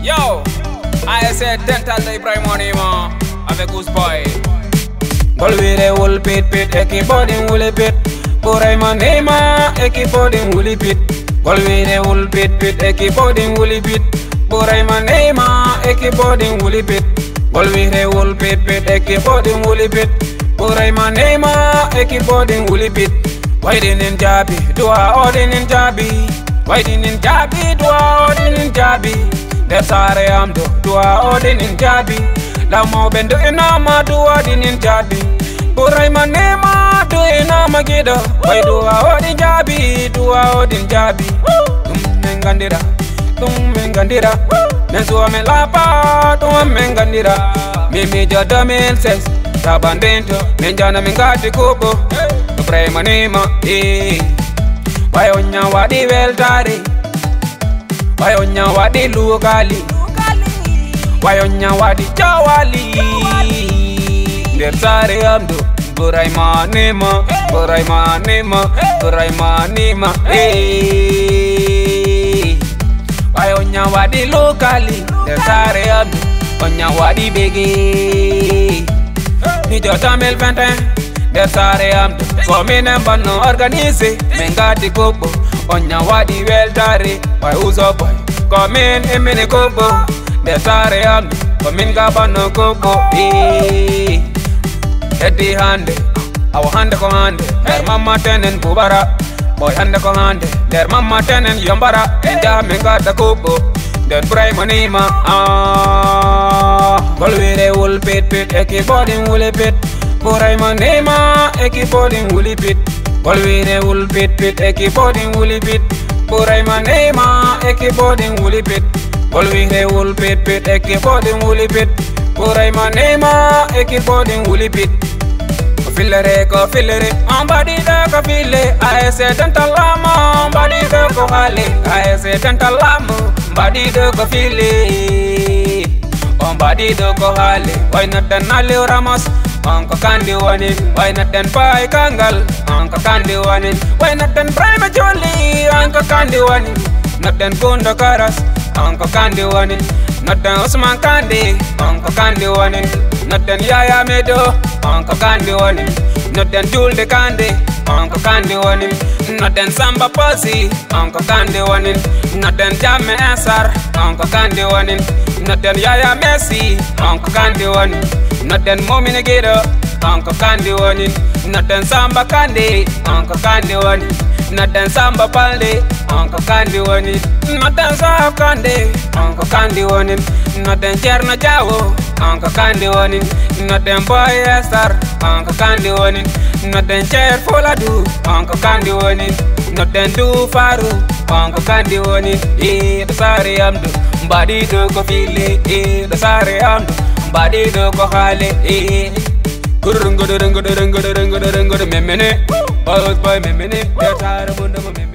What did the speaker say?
Yo, ASC Dental de Ibrahim Onima avec Ousboy. Bolvire wul pit pit ekibodin wuli pit Buray manema ekibodin wuli pit Bolvire wul pit pit ekibodin wuli pit Buray manema ekibodin wuli pit Bolvire wul pit pit ekibodin wuli pit Buray manema ekibodin wuli pit Waidinin jabi dua odinin jabi Waidinin jabi dua odinin jabi Desare amdo dua odinin jabi Lamo bendo enama dua dinin jabi Buray manema du enama gida Wai dua odin jabi dua odin jabi Tum mengandira Mensuwa me lapa tum mengandira Mimi jodo men ses Tabandento menjana mengati kubo Buray manema Wai onya wadi weltari Wai onya wadi lukali Wayonya wadi jawali Dersare amdo Buray manema Buray manema Buray manema Wayonya wadi lokali Dersare amdo Onya wadi bege Ni jota mel fenten Dersare amdo Komine mbano organize Mengati kobo Onya wadi weltare Wai uzo boy Komine emene kobo Desare amdo, komin gabano koko Edi hande, awa hande ko hande Der mama tenen kubara Boy hande ko hande, der mama tenen yombara Enja mengada koko Der Buray manema Bolvire wul pit pit ekibodin wuli pit Buray manema ekibodin wuli pit Bolvire wul pit pit ekibodin wuli pit Buray manema ekibodin wuli pit Bolvire wul pit pit ekibodin wuli pit Buray manema ekibodin wuli pit Ko filere Ambadi da ko file ASC Dental lama Ambadi da ko hale ASC Dental lama Ambadi da ko file Ambadi da ko hale Why not den ali ramos Anko kandi wanin Why not den pai kangal Anko kandi wanin Why not den prime jolly Anko kandi wanin Not den kundo karas Anko kandi wanin Not den Usman kandi Anko kandi wanin Not den Yaya Medo Anko kandi wanin Not den Julde kandi Anko kandi wanin Not den Samba Posi Anko kandi wanin Not den Jamme Ansar Anko kandi wanin Not den Yaya Messi Anko kandi wanin Not den Momine Gido Anko kandi wanin Not den Samba kandi Anko kandi wanin Not den Samba Palde Anko kandi wanin Not den Sahab kandi Anko kandi wanin Not den Cherno Jawo Anko kandi wanin Not den Boy Estar Anko kandi wanin Not den Cher Foladu Anko kandi wanin Not den Du Faru Anko kandi wanin Desare amdo Mbadi do ko file Desare amdo Mbadi do ko hale Kurungudu memene Boy memene Desare mundo memene